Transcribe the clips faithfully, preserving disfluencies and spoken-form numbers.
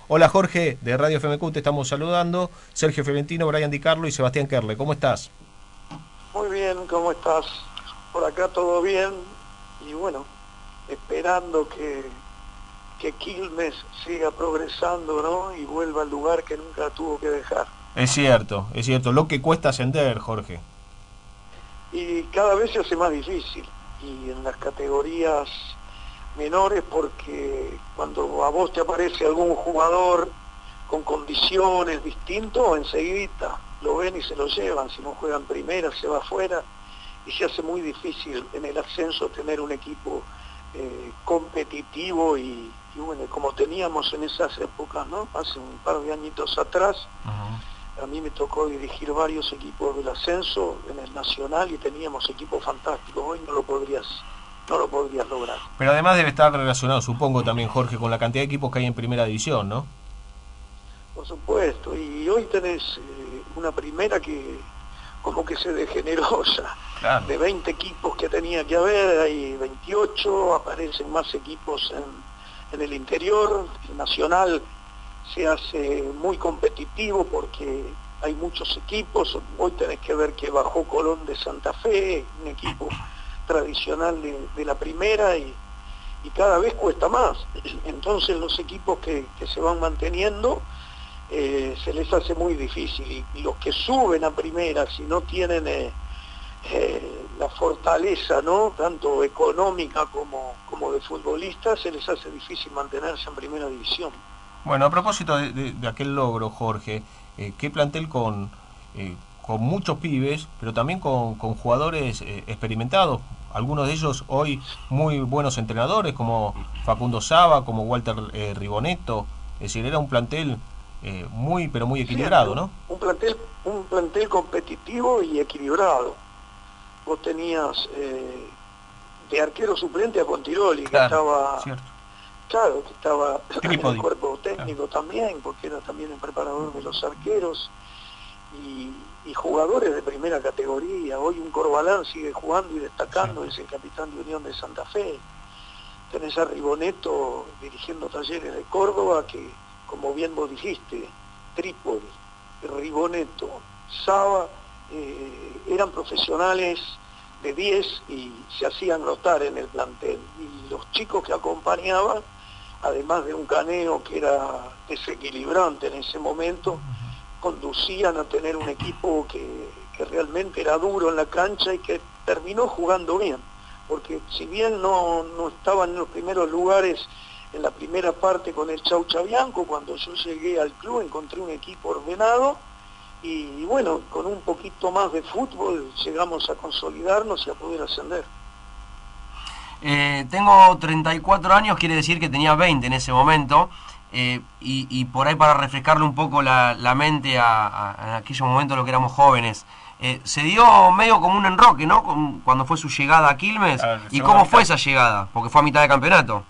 Hola Jorge, de Radio F M Q te estamos saludando. Sergio Fiorentino, Brian Di Carlo y Sebastián Kerle. ¿Cómo estás? Muy bien, ¿cómo estás? Por acá todo bien. Y bueno, esperando que, que Quilmes siga progresando, ¿no? Y vuelva al lugar que nunca tuvo que dejar. Es cierto, es cierto. Lo que cuesta ascender, Jorge. Y cada vez se hace más difícil. Y en las categorías menores, porque cuando a vos te aparece algún jugador con condiciones distintas, enseguida lo ven y se lo llevan. Si no juegan primera, se va afuera y se hace muy difícil en el ascenso tener un equipo eh, competitivo y, y bueno, como teníamos en esas épocas, ¿no? Hace un par de añitos atrás. Uh-huh. A mí me tocó dirigir varios equipos del ascenso en el Nacional y teníamos equipos fantásticos. Hoy no lo podrías no lo podrías lograr. Pero además debe estar relacionado, supongo también, Jorge, con la cantidad de equipos que hay en primera división, ¿no? Por supuesto, y hoy tenés eh, una primera que como que se degeneró ya. Claro. De veinte equipos que tenía que haber, hay veintiocho, aparecen más equipos en, en el interior. El Nacional se hace muy competitivo porque hay muchos equipos. Hoy tenés que ver que bajó Colón de Santa Fe, un equipo tradicional de, de la primera, y, y cada vez cuesta más. Entonces los equipos que, que se van manteniendo eh, se les hace muy difícil, y, y los que suben a primera, si no tienen eh, eh, la fortaleza, ¿no? Tanto económica como, como de futbolistas, se les hace difícil mantenerse en primera división. Bueno, a propósito de, de, de aquel logro, Jorge, eh, ¿qué plantel con, eh, con muchos pibes, pero también con, con jugadores eh, experimentados? Algunos de ellos hoy muy buenos entrenadores, como Facundo Saba, como Walter eh, Ribonetto. Es decir, era un plantel eh, muy, pero muy equilibrado, sí, ¿no? Un plantel, un plantel competitivo y equilibrado. Vos tenías eh, de arquero suplente a Contiroli, claro, que estaba... Cierto. Claro, que estaba en el cuerpo técnico, claro, también, porque era también el preparador de los arqueros. Y, y jugadores de primera categoría. Hoy un Corbalán sigue jugando y destacando, sí, es el capitán de Unión de Santa Fe. Tenés a Ribonetto dirigiendo Talleres de Córdoba, que como bien vos dijiste, Trípoli, Ribonetto, Saba, eh, eran profesionales de diez y se hacían notar en el plantel. Y los chicos que acompañaban, además de un Caneo que era desequilibrante en ese momento, conducían a tener un equipo que, que realmente era duro en la cancha y que terminó jugando bien, porque si bien no, no estaban en los primeros lugares en la primera parte con el Chau Chabianco, cuando yo llegué al club encontré un equipo ordenado y, y bueno, con un poquito más de fútbol llegamos a consolidarnos y a poder ascender. Eh, tengo treinta y cuatro años, quiere decir que tenía veinte en ese momento. Eh, y, y por ahí para refrescarle un poco la, la mente a, a, a aquellos momentos lo que éramos jóvenes, eh, se dio medio como un enroque, ¿no? Con, cuando fue su llegada a Quilmes. Ah, ¿y cómo fue esa llegada? Porque fue a mitad de campeonato.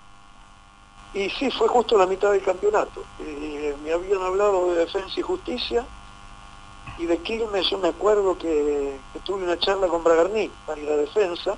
Y sí, fue justo a la mitad del campeonato. Eh, me habían hablado de Defensa y Justicia, y de Quilmes yo me acuerdo que, que tuve una charla con Bragarnik para ir a Defensa,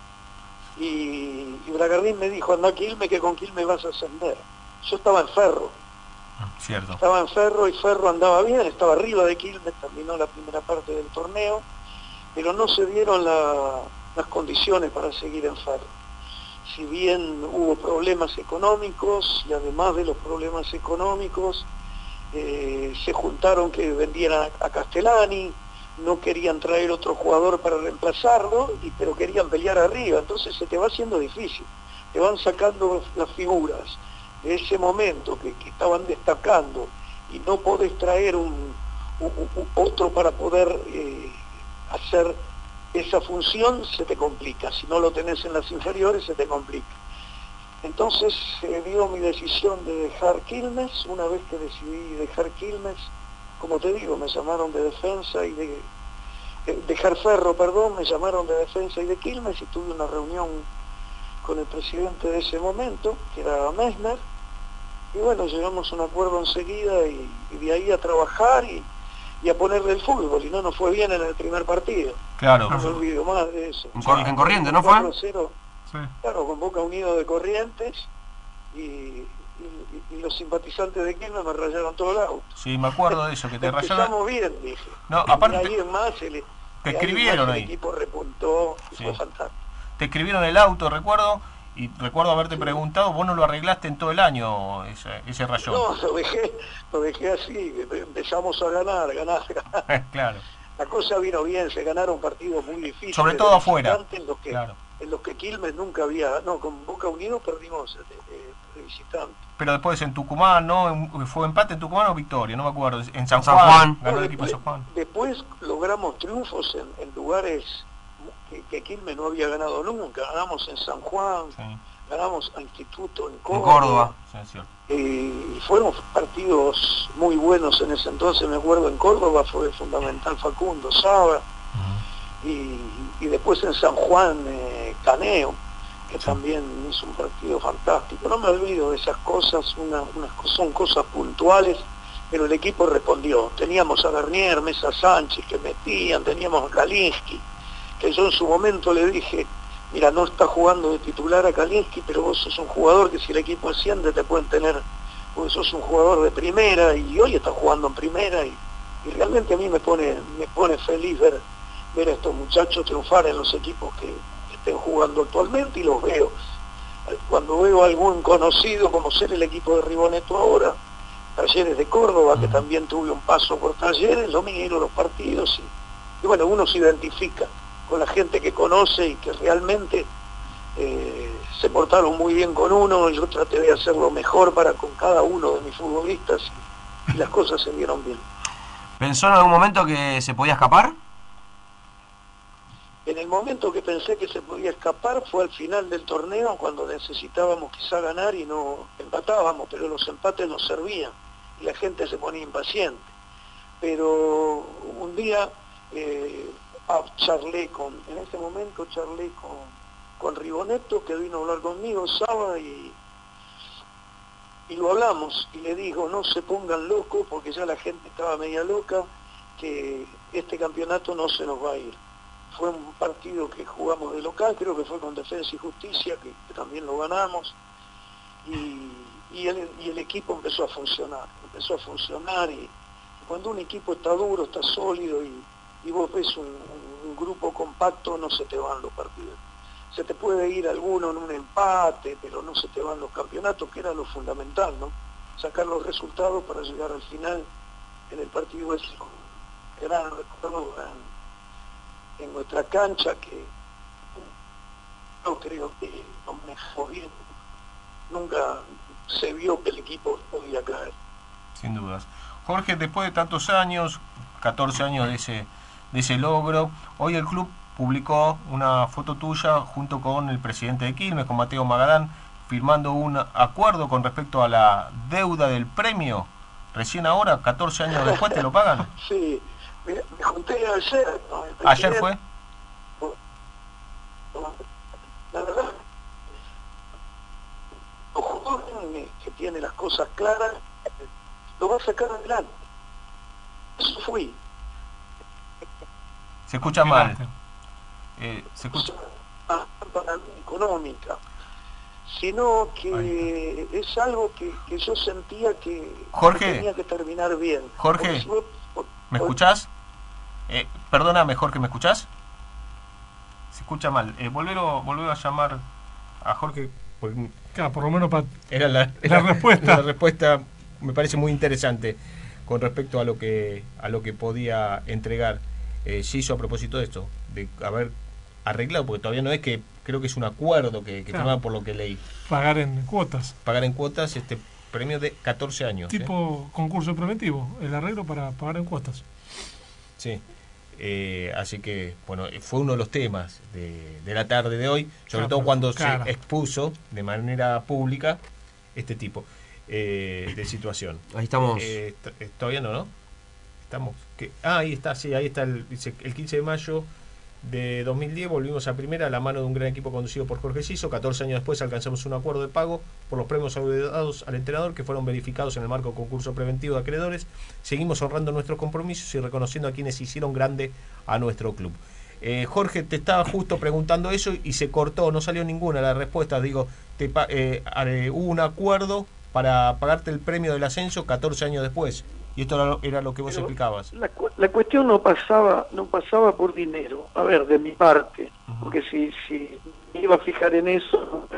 y, y Bragarnik me dijo, anda a Quilmes, que con Quilmes vas a ascender. Yo estaba en Ferro. Cierto. Estaba en Ferro y Ferro andaba bien, estaba arriba de Quilmes, terminó la primera parte del torneo, pero no se dieron la, las condiciones para seguir en Ferro. Si bien hubo problemas económicos, y además de los problemas económicos, eh, se juntaron que vendieran a, a Castellani, no querían traer otro jugador para reemplazarlo, y, pero querían pelear arriba, entonces se te va haciendo difícil, te van sacando las figuras de ese momento que, que estaban destacando, y no podés traer un, un, un otro para poder eh, hacer esa función, se te complica. Si no lo tenés en las inferiores, se te complica. Entonces se eh, dio mi decisión de dejar Quilmes. Una vez que decidí dejar Quilmes, como te digo, me llamaron de Defensa y de eh, dejar Ferro, perdón, me llamaron de Defensa y de Quilmes, y tuve una reunión con el presidente de ese momento, que era Messner, y bueno, llegamos a un acuerdo enseguida, y, y de ahí a trabajar y, y a ponerle el fútbol, y no nos fue bien en el primer partido. Claro. No me olvido más de eso. En, Cor en Corrientes, ¿no fue? cuatro cero, sí. Claro, con Boca Unido de Corrientes, y, y, y, y los simpatizantes de Quilmes me rayaron todo el auto. Sí, me acuerdo de eso, que te rayaron. Empezamos bien, dije. No, aparte... Y ahí en más, el, te escribieron ahí. El equipo repuntó y sí. fue fantástico. Te escribieron el auto, recuerdo, y recuerdo haberte preguntado, vos no lo arreglaste en todo el año, ese, ese rayón. No, lo dejé, lo dejé así, empezamos a ganar, ganar, ganar. Claro. La cosa vino bien, se ganaron partidos muy difíciles. Sobre todo afuera. En los que, claro. en los que Quilmes nunca había, no, con Boca Unidos perdimos de, de visitante. Pero después en Tucumán, ¿no? ¿Fue empate en Tucumán o victoria? No me acuerdo. En San Juan, San Juan. ganó no, el equipo de después, San Juan. Después logramos triunfos en, en lugares que, que Quilmes no había ganado nunca. Ganamos en San Juan, sí. ganamos a Instituto en Córdoba. En Córdoba. Sí, es cierto. Y fueron partidos muy buenos en ese entonces, me acuerdo en Córdoba fue fundamental Facundo Saba, uh-huh. y, y después en San Juan eh, Caneo, que sí. también hizo un partido fantástico. No me olvido de esas cosas, una, unas, son cosas puntuales, pero el equipo respondió. Teníamos a Bernier, Mesa Sánchez que metían, teníamos a Kalinski, que yo en su momento le dije, mira, no está jugando de titular a Kalinski, pero vos sos un jugador que si el equipo asciende te pueden tener, porque sos un jugador de primera, y hoy está jugando en primera, y, y realmente a mí me pone me pone feliz ver, ver a estos muchachos triunfar en los equipos que, que estén jugando actualmente, y los veo. Cuando veo a algún conocido, como ser el equipo de Riboneto ahora, Talleres de Córdoba, que también tuve un paso por Talleres, yo miro los partidos, y, y bueno, uno se identifica con la gente que conoce y que realmente eh, se portaron muy bien con uno. Yo traté de hacerlo mejor para con cada uno de mis futbolistas y, y las cosas se dieron bien. ¿Pensó en algún momento que se podía escapar? En el momento que pensé que se podía escapar fue al final del torneo, cuando necesitábamos quizá ganar y no empatábamos, pero los empates nos servían y la gente se ponía impaciente. Pero un día eh, Ah, charlé con, en ese momento charlé con, con Riboneto, que vino a hablar conmigo sábado, y, y lo hablamos, y le digo, no se pongan locos, porque ya la gente estaba media loca, que este campeonato no se nos va a ir. Fue un partido que jugamos de local, creo que fue con Defensa y Justicia, que, que también lo ganamos, y, y, el, y el equipo empezó a funcionar, empezó a funcionar, y cuando un equipo está duro, está sólido, y y vos ves un, un grupo compacto, no se te van los partidos. Se te puede ir alguno en un empate, pero no se te van los campeonatos, que era lo fundamental, ¿no? Sacar los resultados para llegar al final en el partido ese. Gran recuerdo en, en nuestra cancha, que yo creo que no me fue bien. Nunca se vio que el equipo podía caer. Sin dudas. Jorge, después de tantos años, catorce años de ese de ese logro, hoy el club publicó una foto tuya junto con el presidente de Quilmes, con Mateo Magadán, firmando un acuerdo con respecto a la deuda del premio. Recién ahora, catorce años después, ¿te lo pagan? Sí, me, me junté ayer. ¿No? ¿Ayer fue? La verdad, los jóvenes que tiene las cosas claras, lo va a sacar adelante. Eso fui. Se escucha mal. Eh, se escucha. Para económica, sino que es algo que, que yo sentía que, Jorge, que tenía que terminar bien. Jorge, por, por, ¿me escuchás? Eh, perdóname, Jorge, ¿me escuchás? Se escucha mal. Eh, volvero, volvero a llamar a Jorge. Porque claro, por lo menos para era la, era la respuesta. La respuesta me parece muy interesante con respecto a lo que a lo que podía entregar. Eh, se hizo a propósito de esto, de haber arreglado, porque todavía no es que, creo que es un acuerdo que, que claro. firma por lo que leí. Pagar en cuotas. Pagar en cuotas este premio de catorce años. Tipo ¿eh? concurso preventivo, el arreglo para pagar en cuotas. Sí, eh, así que, bueno, fue uno de los temas de, de la tarde de hoy, sobre claro, todo cuando claro. se expuso de manera pública este tipo eh, de situación. Ahí estamos. Eh, todavía no, ¿no? Estamos que ah, ahí está, sí, ahí está el, el quince de mayo de dos mil diez volvimos a primera a la mano de un gran equipo conducido por Jorge Siso. catorce años después alcanzamos un acuerdo de pago por los premios dados al entrenador, que fueron verificados en el marco concurso preventivo de acreedores. Seguimos honrando nuestros compromisos y reconociendo a quienes hicieron grande a nuestro club. eh, Jorge, te estaba justo preguntando eso y se cortó, no salió ninguna la respuesta. Digo, te, eh, hubo un acuerdo para pagarte el premio del ascenso catorce años después. Y esto era lo, era lo que vos Pero explicabas. La, la cuestión no pasaba no pasaba por dinero, a ver, de mi parte, uh-huh. porque si, si me iba a fijar en eso,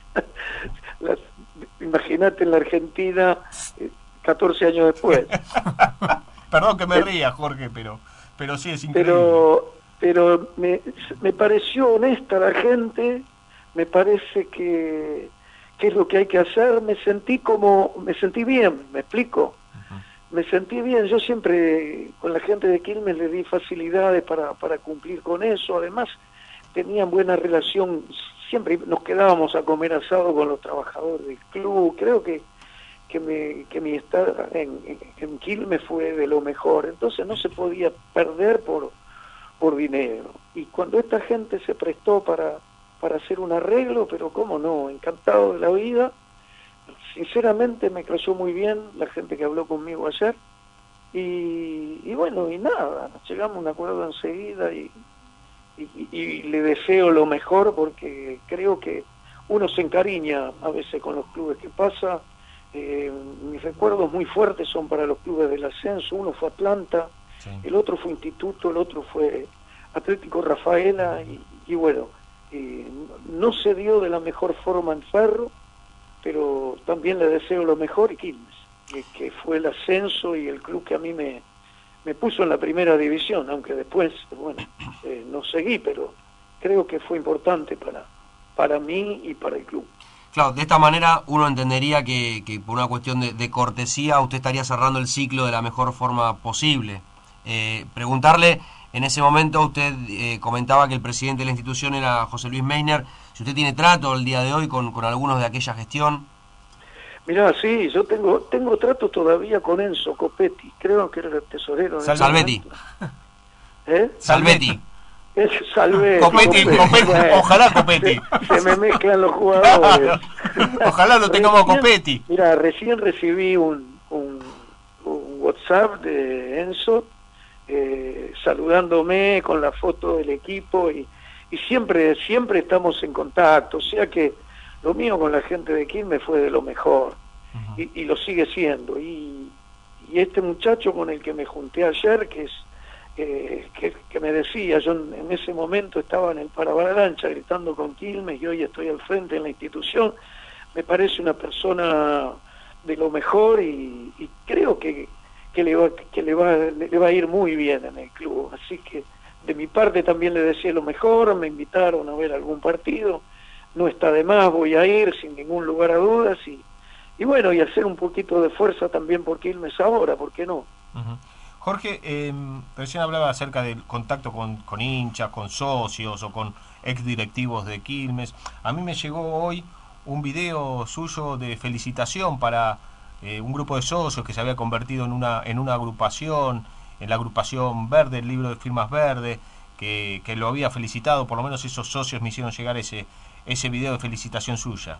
imagínate en la Argentina catorce años después. Perdón que me ría, Jorge, pero pero sí es increíble. Pero, pero me, me pareció honesta la gente, me parece que, que es lo que hay que hacer, me sentí como, me sentí bien, ¿me explico? Me sentí bien, yo siempre con la gente de Quilmes le di facilidades para, para cumplir con eso, además tenían buena relación, siempre nos quedábamos a comer asado con los trabajadores del club, creo que, que, me, que mi estar en, en, en Quilmes fue de lo mejor, entonces no se podía perder por, por dinero, y cuando esta gente se prestó para, para hacer un arreglo, pero cómo no, encantado de la vida. Sinceramente me cayó muy bien la gente que habló conmigo ayer y, y bueno, y nada, llegamos a un acuerdo enseguida y, y, y le deseo lo mejor porque creo que uno se encariña a veces con los clubes. ¿Qué pasa? Eh, mis recuerdos muy fuertes son para los clubes del ascenso, uno fue Atlanta, sí. El otro fue Instituto, el otro fue Atlético Rafaela y, y bueno, eh, no se dio de la mejor forma en Ferro, pero también le deseo lo mejor y Quilmes, que, que fue el ascenso y el club que a mí me, me puso en la primera división, aunque después, bueno, eh, no seguí, pero creo que fue importante para, para mí y para el club. Claro, de esta manera uno entendería que, que por una cuestión de, de cortesía usted estaría cerrando el ciclo de la mejor forma posible. Eh, preguntarle, en ese momento usted eh, comentaba que el presidente de la institución era José Luis Meissner. Si usted tiene trato el día de hoy con, con algunos de aquella gestión. Mirá, sí, yo tengo tengo trato todavía con Enzo Copetti, creo que era el tesorero. Sal Salvetti. ¿Eh? Salvetti. Es Salvetti. Copetti, Copetti. Copetti. Bueno, Ojalá Copetti. Se, se me mezclan los jugadores. Ojalá lo tengamos recién, Copetti. Mira, recién recibí un, un, un WhatsApp de Enzo eh, saludándome con la foto del equipo y y siempre siempre estamos en contacto, o sea que lo mío con la gente de Quilmes fue de lo mejor, uh-huh. y, y lo sigue siendo, y, y este muchacho con el que me junté ayer, que es eh, que, que me decía, yo en, en ese momento estaba en el Paravalancha gritando con Quilmes, y hoy estoy al frente en la institución, me parece una persona de lo mejor, y, y creo que, que, le va, que le, va, le va a ir muy bien en el club, así que de mi parte también le decía lo mejor, me invitaron a ver algún partido, no está de más, voy a ir sin ningún lugar a dudas y, y bueno, y hacer un poquito de fuerza también por Quilmes ahora, ¿por qué no? Uh-huh. Jorge, eh, recién hablaba acerca del contacto con, con hinchas, con socios o con exdirectivos de Quilmes. A mí me llegó hoy un video suyo de felicitación para eh, un grupo de socios que se había convertido en una, en una agrupación, en la agrupación verde, el libro de firmas verde, que, que lo había felicitado, por lo menos esos socios me hicieron llegar ese ese video de felicitación suya.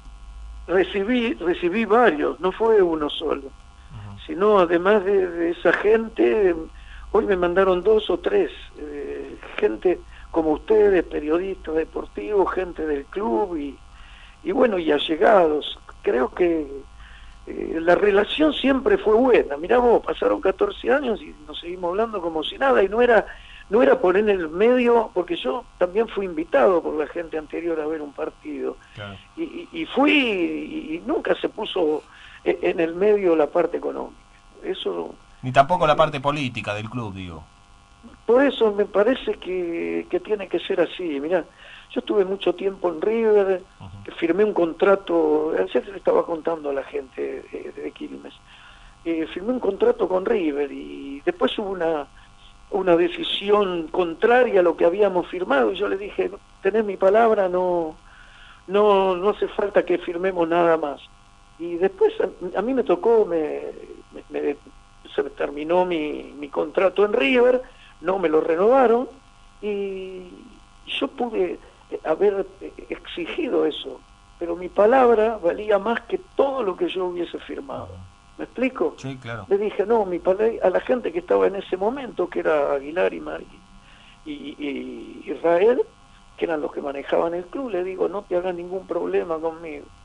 Recibí recibí varios, no fue uno solo, uh-huh. sino además de, de esa gente, hoy me mandaron dos o tres, eh, gente como ustedes, periodistas deportivos, gente del club y, y bueno, y allegados. Creo que Eh, la relación siempre fue buena. Mirá vos, pasaron catorce años y nos seguimos hablando como si nada, y no era no era poner en el medio, porque yo también fui invitado por la gente anterior a ver un partido, claro. y, y, y fui y, y nunca se puso en el medio la parte económica, eso ni tampoco la parte política del club, digo. Por eso me parece que, que tiene que ser así. Mirá, yo estuve mucho tiempo en River, uh-huh. que firmé un contrato, ayer se le estaba contando a la gente de, de Quilmes, eh, firmé un contrato con River y después hubo una, una decisión contraria a lo que habíamos firmado y yo le dije, tenés mi palabra, no, no, no hace falta que firmemos nada más. Y después a, a mí me tocó, me, me, me, se terminó mi, mi contrato en River, no me lo renovaron y yo pude haber exigido eso, pero mi palabra valía más que todo lo que yo hubiese firmado. ¿Me explico? Sí, claro. Le dije, no, mi palabra, a la gente que estaba en ese momento, que era Aguilar y, Mar y, y, y Israel, que eran los que manejaban el club, le digo, no te hagas ningún problema conmigo.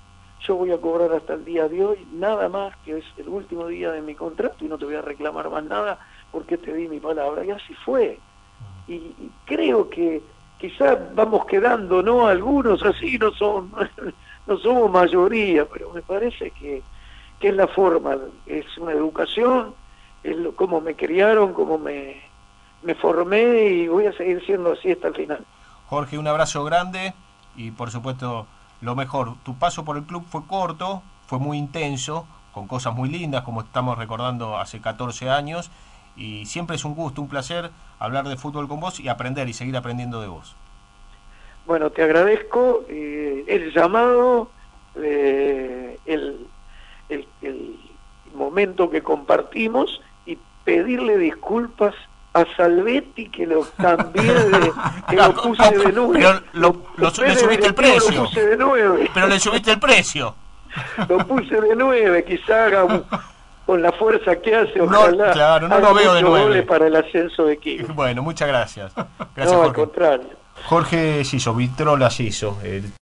yo voy a cobrar hasta el día de hoy, nada más, que es el último día de mi contrato y no te voy a reclamar más nada porque te di mi palabra. Y así fue. Y, y creo que quizás vamos quedando, ¿no? Algunos así, no somos, no somos mayoría, pero me parece que, que es la forma, es una educación, es lo, cómo me criaron, cómo me, me formé, y voy a seguir siendo así hasta el final. Jorge, un abrazo grande y por supuesto lo mejor. Tu paso por el club fue corto, fue muy intenso, con cosas muy lindas como estamos recordando hace catorce años, y siempre es un gusto, un placer hablar de fútbol con vos y aprender y seguir aprendiendo de vos. Bueno, te agradezco eh, el llamado, eh, el, el, el momento que compartimos, y pedirle disculpas a Salvetti, que lo cambié de, que lo puse de nueve. Pero lo, lo, lo, le subiste el precio. Lo puse de nueve. Pero le subiste el precio. Lo puse de nueve, quizá haga, con la fuerza que hace, ojalá. No, claro, no lo veo de nueve. Para el ascenso de equipo. Bueno, muchas gracias. Gracias, no, Jorge. Al contrario. Jorge Siso, Vitrola Siso. El